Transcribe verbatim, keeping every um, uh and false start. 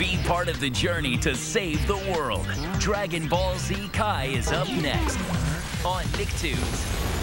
Be part of the journey to save the world. Dragon Ball Z Kai is up next on Nicktoons.